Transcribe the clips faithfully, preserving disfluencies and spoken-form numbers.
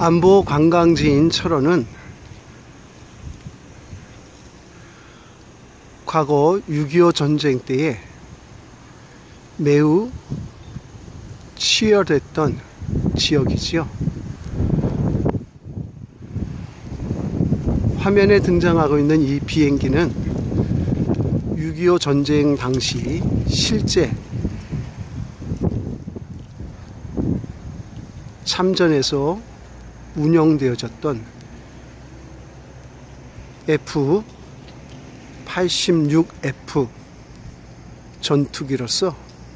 안보 관광지인 철원은 과거 육이오 전쟁 때에 매우 치열했던 지역이지요. 화면에 등장하고 있는 이 비행기는 육이오 전쟁 당시 실제 참전에서 운영되어졌던 에프 팔십육 에프 전투기로서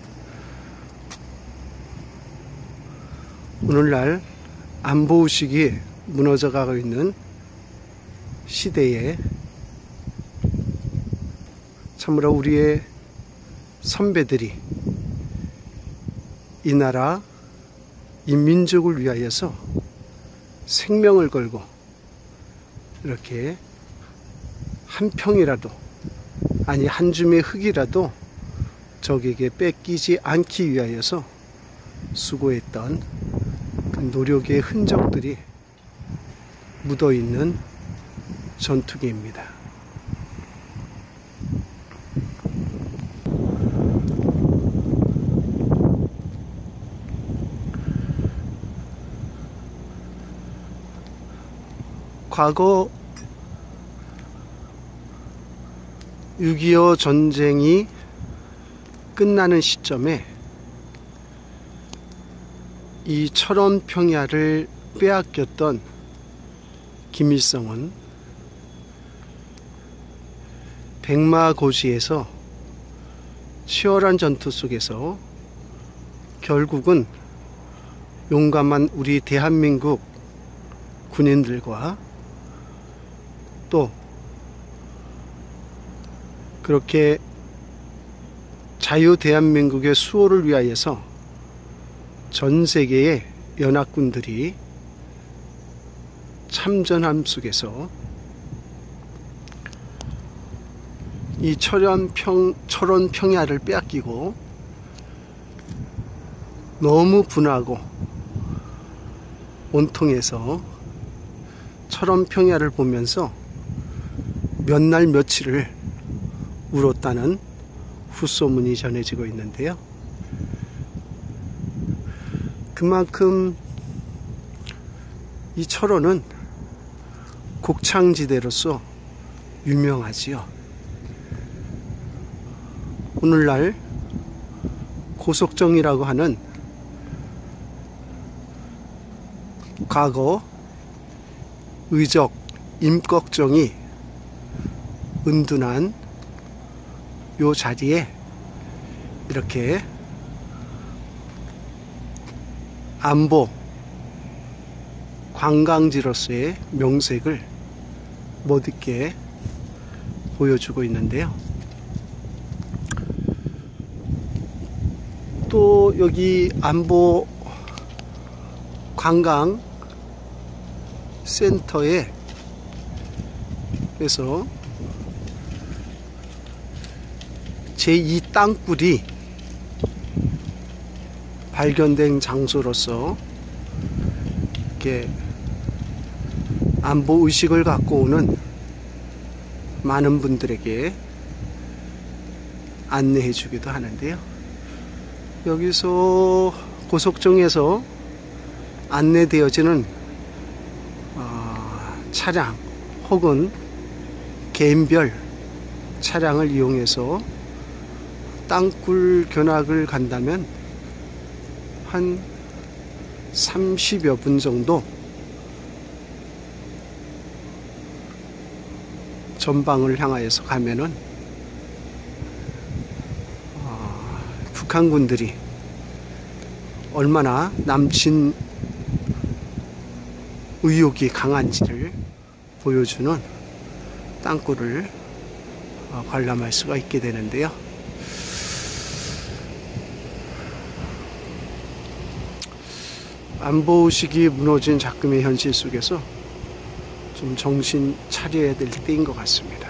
오늘날 안보의식이 무너져 가고 있는 시대에 참으로 우리의 선배들이 이 나라 이 민족을 위하여서 생명을 걸고 이렇게 한 평이라도 아니 한 줌의 흙이라도 적에게 뺏기지 않기 위하여서 수고했던 그 노력의 흔적들이 묻어있는 전투기입니다. 과거 육이오 전쟁이 끝나는 시점에 이 철원 평야를 빼앗겼던 김일성은 백마고지에서 치열한 전투 속에서 결국은 용감한 우리 대한민국 군인들과 또 그렇게 자유 대한민국의 수호를 위하여서 전 세계의 연합군들이 참전함 속에서 이 철원 평, 철원 평야를 빼앗기고 너무 분하고 온통해서 철원 평야를 보면서 몇 날 며칠을 울었다는 후소문이 전해지고 있는데요. 그만큼 이 철원은 곡창지대로서 유명하지요. 오늘날 고속정이라고 하는 과거 의적 임꺽정이 은둔한 요 자리에 이렇게 안보 관광지로서의 명색을 못있게 보여주고 있는데요. 또 여기 안보 관광 센터에 그래서 제이 땅굴이 발견된 장소로서 이렇게 안보 의식을 갖고 오는 많은 분들에게 안내해 주기도 하는데요. 여기서 고속정에서 안내되어지는 어, 차량 혹은 개인별 차량을 이용해서 땅굴 견학을 간다면 한 삼십여 분 정도 전방을 향하여서 가면은 어, 북한군들이 얼마나 남친 의욕이 강한지를 보여주는 땅굴을 어, 관람할 수가 있게 되는데요. 안보의식이 무너진 작금의 현실 속에서 좀 정신 차려야 될 때인 것 같습니다.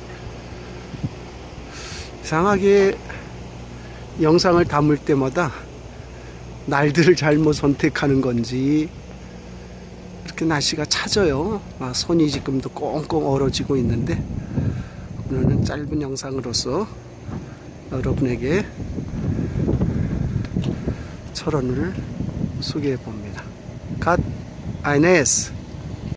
이상하게 영상을 담을 때마다 날들을 잘못 선택하는 건지 이렇게 날씨가 차져요. 막 손이 지금도 꽁꽁 얼어지고 있는데, 오늘은 짧은 영상으로서 여러분에게 철원을 소개해 봅니다. 갓 아이네스